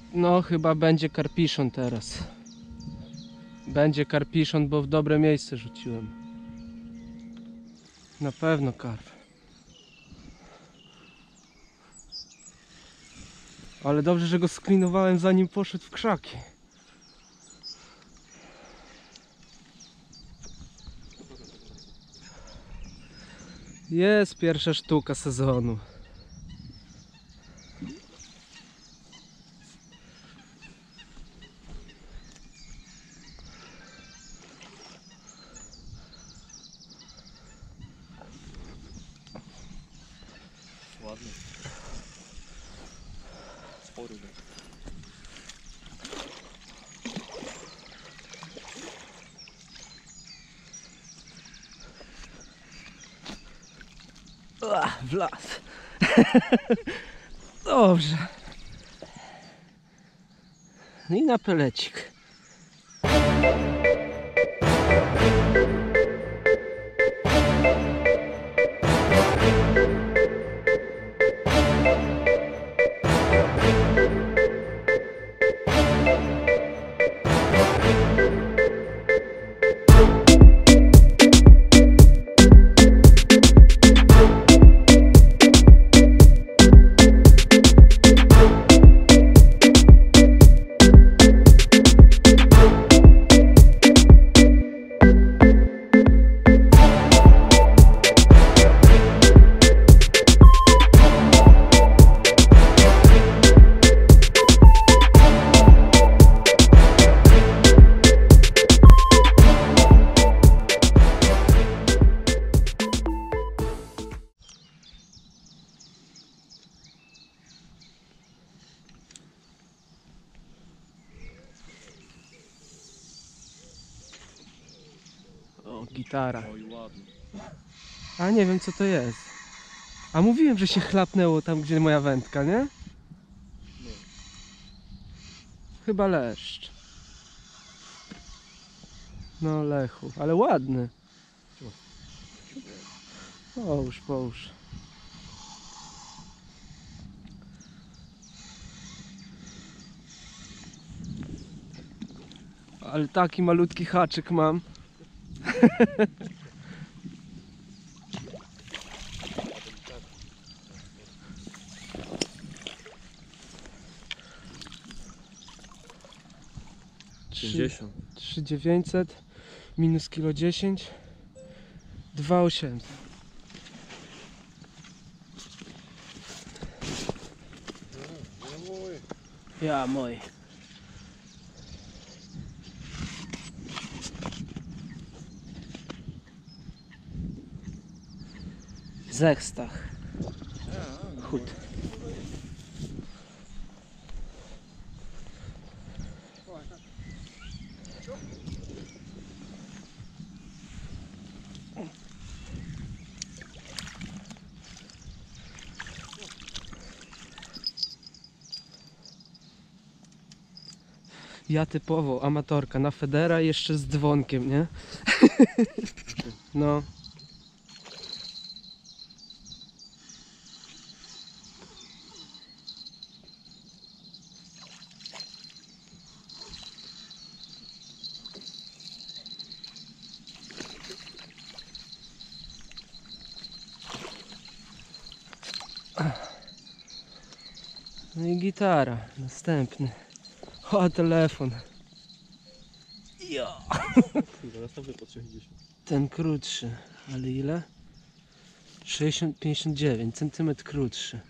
No chyba będzie karpiszon teraz. Będzie karpiszon, bo w dobre miejsce rzuciłem. Na pewno karp. Ale dobrze, że go sklinowałem zanim poszedł w krzaki. Jest pierwsza sztuka sezonu. Ładny. Spory. W las. Dobrze. No i na pelecik. O, gitara. Oj, ładny. A nie wiem co to jest. A mówiłem, że się chlapnęło tam, gdzie moja wędka, nie? Nie. Chyba leszcz. No lechu, ale ładny. Połóż, połóż. Ale taki malutki haczyk mam. Trzy- 50. 3900 minus kilo 10 2800. Ja mój. Zekstach. Chód. Ja typowo amatorka na federa jeszcze z dzwonkiem, nie? No. No i gitara, następny. O, telefon. Ja. Kurwa, następny po 30. Ten krótszy, ale ile? 59 cm krótszy.